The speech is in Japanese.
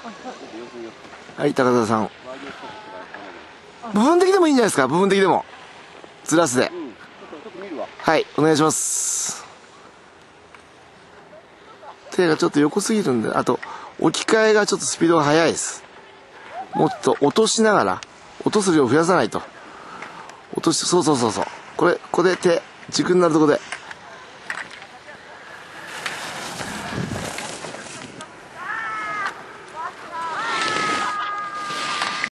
はい、高田さん。部分的でもいいんじゃないですか、部分的でも。ずらすで。はい、お願いします。手がちょっと横すぎるんで、あと、置き換えがちょっとスピードが速いです。もっと落としながら、落とす量を増やさないと。落とし、そう。ここで手、軸になるとこで。